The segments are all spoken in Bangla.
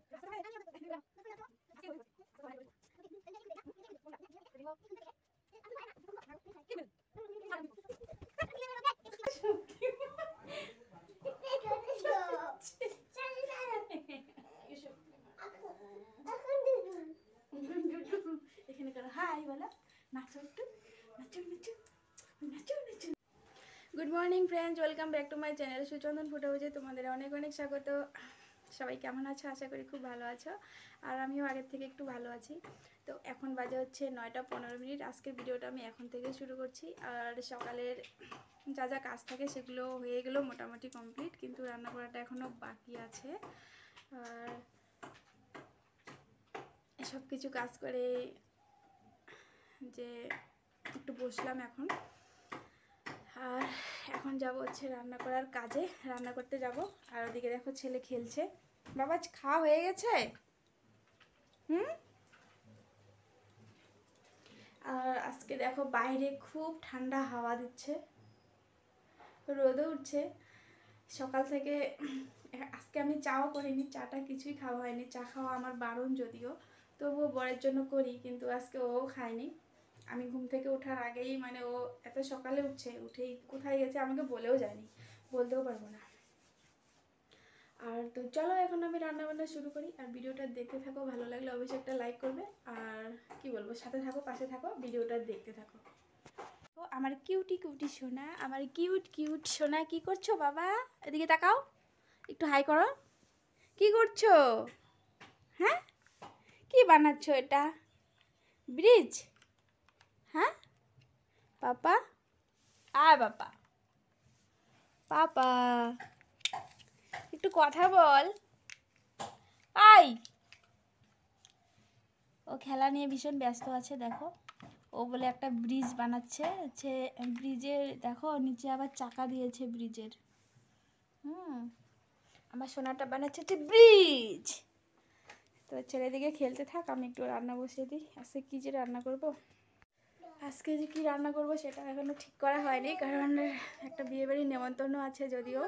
এখানে করো হাই বলো, নাচো একটু, নাচো নাচো নাচো নাচো। Good morning friends, welcome back to my channel Suchandan ফুটাবুজে তোমাদের অনেক অনেক স্বাগত। সবাই কেমন আছো? আশা করি খুব ভালো আছো, আর আমিও আগের থেকে একটু ভালো আছি। তো এখন বাজে হচ্ছে 9টা 15 মিনিট। আজকের ভিডিওটা আমি এখন থেকে শুরু করছি। আর সকালের যা যা কাজ থাকে সেগুলো হয়ে গেলো মোটামুটি কমপ্লিট, কিন্তু রান্না করাটা এখনও বাকি আছে। আর সব কিছু কাজ করে যে একটু বসলাম এখন। আর এখন যাব হচ্ছে রান্না করার কাজে, রান্না করতে যাব। আর ওদিকে দেখো ছেলে খেলছে। বাবা খাওয়া হয়ে গেছে? আর আজকে দেখো বাইরে খুব ঠান্ডা হাওয়া দিচ্ছে, রোদও উঠছে সকাল থেকে। আজকে আমি চাও করিনি, চাটা কিছুই খাওয়া হয়নি। চা খাওয়া আমার বারণ যদিও, তবুও বরের জন্য করি, কিন্তু আজকে ও খায়নি। আমি ঘুম থেকে ওঠার আগেই, মানে ও এত সকালে উঠছে, উঠেই কোথায় গেছে আমাকে বলেও যায়নি, বলতেও পারবো না। আর তো চলো এখন আমি রান্নাবান্না শুরু করি। আর ভিডিওটা দেখতে থাকো, ভালো লাগলে অবশ্যই একটা লাইক করবে। আর কি বলবো, সাথে থাকো, পাশে থাকো, ভিডিওটা দেখতে থাকো। ও আমার কিউটি কিউটি সোনা, আমার কিউট কিউট সোনা, কি করছো বাবা? এদিকে তাকাও, একটু হাই করো। কি করছো? হ্যাঁ, কি বানাচ্ছো? এটা ব্রিজ? হ্যাঁ পাপা, আয় বাবা, পাপা একটু কথা বল। আই, ও খেলা নিয়ে ভীষণ ব্যস্ত আছে। দেখো ও বলে একটা ব্রিজ বানাচ্ছে, হচ্ছে ব্রিজের, দেখো নিচে আবার চাকা দিয়েছে ব্রিজের। আমার সোনাটা বানাচ্ছে হচ্ছে ব্রিজ। তো ছেলেদিকে খেলতে থাক, আমি একটু রান্না বসিয়ে দিই। আজকে কী যে রান্না করব, আজকে যে কী রান্না করব সেটা এখনও ঠিক করা হয়নি, কারণ একটা বিয়েবাড়ির নেমন্তন্ন আছে যদিও,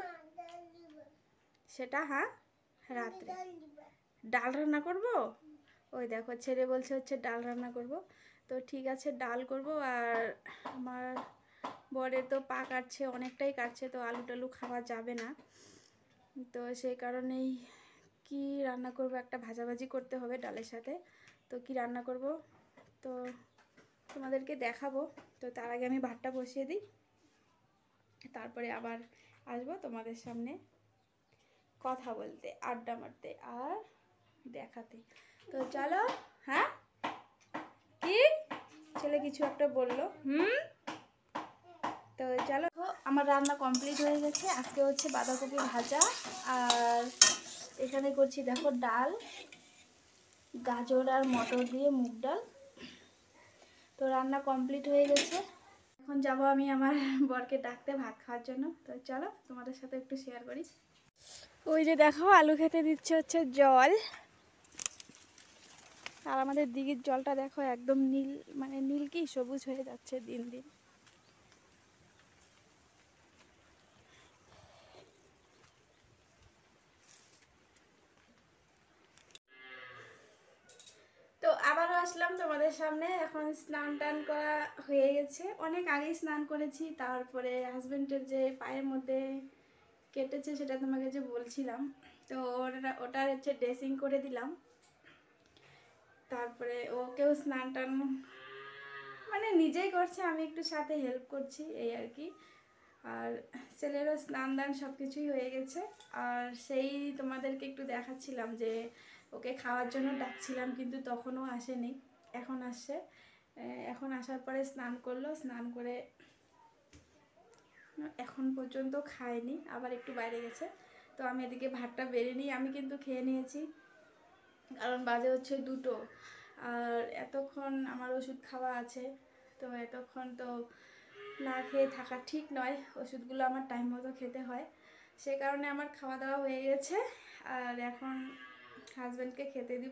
সেটা হ্যাঁ রাত্রে। ডাল রান্না করব, ওই দেখো ছেলে বলছে হচ্ছে ডাল রান্না করব। তো ঠিক আছে, ডাল করব। আর আমার বরের তো পা কাটছে, অনেকটাই কাটছে, তো আলু টালু খাওয়া যাবে না। তো সেই কারণেই কি রান্না করব, একটা ভাজাভাজি করতে হবে ডালের সাথে। তো কি রান্না করব তো তোমাদেরকে দেখাবো। তো তার আগে আমি ভাতটা বসিয়ে দিই, তারপরে আবার আসবো তোমাদের সামনে কথা বলতে, আড্ডা মারতে আর দেখাতে। তো চলো। হ্যাঁ কি ছেলে কিছু একটা বললো? তো চলো, আমার রান্না কমপ্লিট হয়ে গেছে। আজকে হচ্ছে বাঁধাকপি ভাজা, আর এখানে করছি দেখো ডাল, গাজর আর মটর দিয়ে মুগ ডাল। তো রান্না কমপ্লিট হয়ে গেছে। এখন যাব আমি আমার বরকে ডাকতে ভাত খাওয়ার জন্য। তো চলো তোমাদের সাথে একটু শেয়ার করি। ওই যে দেখো আলু খেতে দিচ্ছে হচ্ছে জল, আর আমাদের দিঘির জলটা দেখো একদম নীল, মানে নীল কি সবুজ হয়ে যাচ্ছে দিন দিন। তো আবারও আসলাম তোমাদের সামনে। এখন স্নান টান করা হয়ে গেছে, অনেক আগেই স্নান করেছি। তারপরে হাজবেন্ডের যে পায়ের মধ্যে কেটেছে সেটা তোমাকে যে বলছিলাম, তো ওটা হচ্ছে ড্রেসিং করে দিলাম। তারপরে ওকেও স্নান টান মানে নিজেই করছে, আমি একটু সাথে হেল্প করছি, এই আর কি। আর ছেলেরও স্নান দান সব কিছুই হয়ে গেছে। আর সেই তোমাদেরকে একটু দেখাচ্ছিলাম যে ওকে খাওয়ার জন্য ডাকছিলাম, কিন্তু তখনও আসেনি, এখন আসছে। এখন আসার পরে স্নান করলো, স্নান করে এখন পর্যন্ত খায়নি, আবার একটু বাইরে গেছে। তো আমি এদিকে ভাতটা বেড়ে নিই, আমি কিন্তু খেয়ে নিয়েছি, কারণ বাজে হচ্ছে 2টো। আর এতক্ষণ আমার ওষুধ খাওয়া আছে, তো এতক্ষণ তো না খেয়ে থাকা ঠিক নয়, ওষুধগুলো আমার টাইম মতো খেতে হয়। সে কারণে আমার খাওয়া দাওয়া হয়ে গেছে। আর এখন হাজব্যান্ডকে খেতে দিব।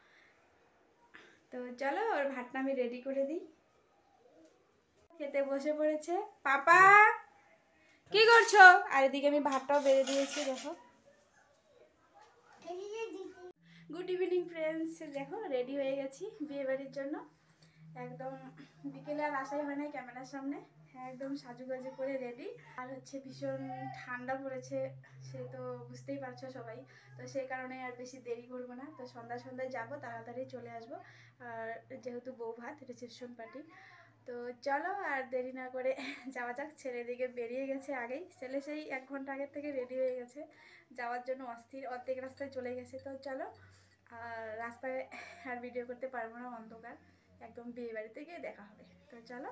তো চলো ওর ভাতটা আমি রেডি করে দিই। খেতে বসে পড়েছে পাপা, কি করছো? আর এদিকে আমি ভাতটাও বেড়ে দিয়েছি, দেখো। গুড ইভিনিং ফ্রেন্ডস, দেখো রেডি হয়ে গেছি বিয়ে বাড়ির জন্য। একদম বিকেলে আর আসাই হয় নাই ক্যামেরার সামনে। হ্যাঁ, একদম সাজুগুজু করে রেডি। আর হচ্ছে ভীষণ ঠান্ডা পড়েছে, সে তো বুঝতেই পারছো সবাই। তো সেই কারণে আর বেশি দেরি করবো না। তো সন্ধ্যায় যাবো, তাড়াতাড়ি চলে আসবো। আর যেহেতু বউ ভাত, রিসেপশন পার্টি, তো চলো আর দেরি না করে যাওয়া যাক। ছেলে দিকে বেরিয়ে গেছে আগেই, ছেলে সেই 1 ঘন্টা আগের থেকে রেডি হয়ে গেছে যাওয়ার জন্য, অস্থির। অর্ধেক রাস্তায় চলে গেছে। তো চলো, আর রাস্তায় আর ভিডিও করতে পারবো না, অন্ধকার। একদম বিয়ে বাড়িতে গিয়ে দেখা হবে। তো চলো।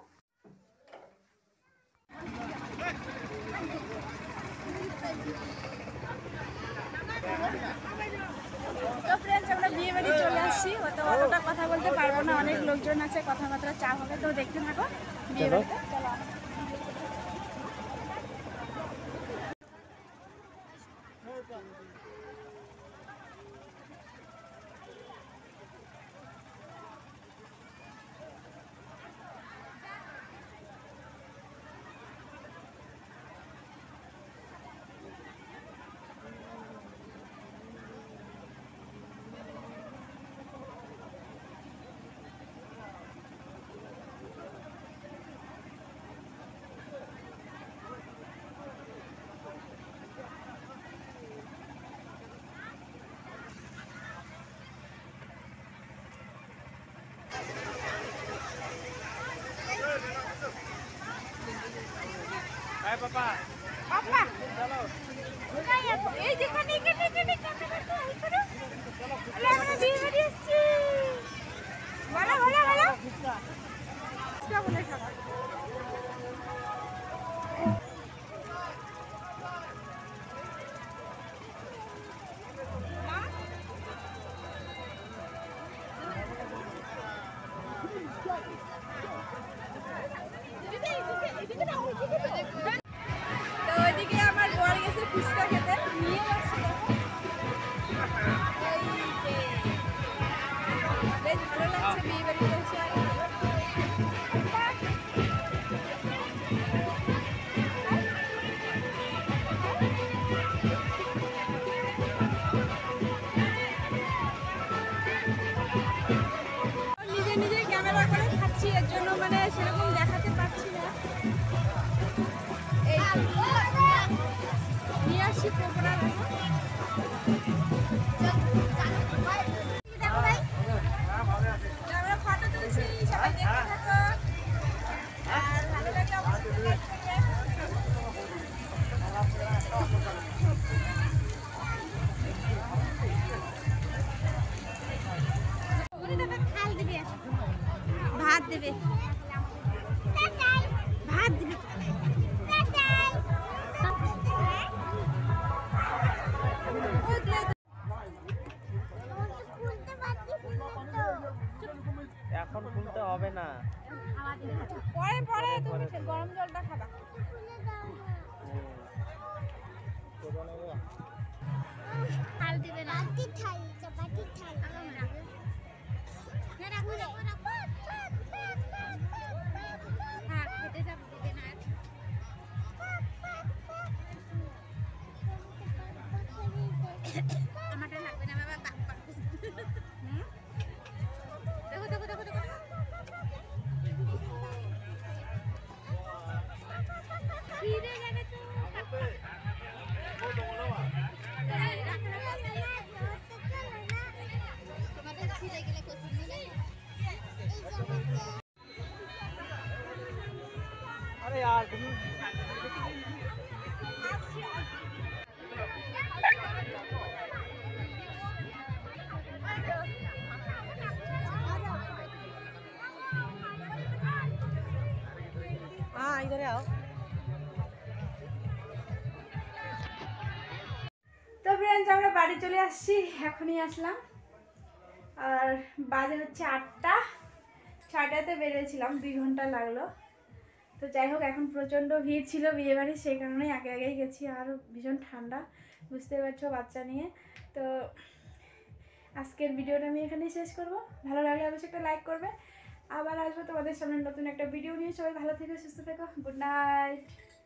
তো ফ্রেন্ডস, আমরা বিয়ে বাড়ি চলে আসছি। অতটা কথা বলতে পারবো না, অনেক লোকজন আছে, কথাবার্তা চা হবে। তো দেখতে থাকো বিয়ে বাড়িতে। চলো। Hai papa. Papa. Chalo. এই যেখানে এখানে ক্যামেরাটা এখানে। আরে আমরা বিয়ে বাড়ি আসছি। বলো বলো বলো। কি বলে খাবা? তো ওইদিকে আমার বর গেছে ফুচকা খেতে, নিয়ে আসছে। বেশ ভালো লাগছে বিয়ে বাড়িতে এসে। নিজে নিজে ক্যামেরা করে খাচ্ছি, এর জন্য মানে সেরকম দেখাতে পারছি না। এই নিয়ে আসছি পকোড়া। আমরা ফটো তুলছি, সবাই দেখতে থাকো। আর ভালো লাগলে অবশ্যই লাইক করবে। ভাত দেবে, ভাত দেবে। এখন খুলতে হবে না। পরে পরে তুমি গরম জলটা খাবা। থাল দিবে না, থাল চাপাতি থাল। হ্যাঁ, খেতে যাবো দিবে না। আমারটা লাগবে না বাবা। দেখো দেখো দেখো দেখো। খিদে যাবে তো। তোমাদের খিদে গেলে কোথায় নিয়ে যাবে? अरे यार तुम हाँ इधर आओ। তো ফ্রেন্ডস, আমরা বাড়ি চলে আসছি, এখনই আসলাম। আর বাজে হচ্ছে 8টা। 6টাতে বেরিয়েছিলাম, 2 ঘন্টা লাগলো। তো যাই হোক, এখন প্রচণ্ড ভিড় ছিল বিয়ে বাড়ি, সেই কারণেই আগেই গেছি। আর ভীষণ ঠান্ডা, বুঝতে পারছো, বাচ্চা নিয়ে। তো আজকের ভিডিওটা আমি এখানেই শেষ করব। ভালো লাগলে অবশ্যই একটা লাইক করবে। আবার আসবো তোমাদের সামনে নতুন একটা ভিডিও নিয়ে। সবাই ভালো থেকো, সুস্থ থেকো। Good night.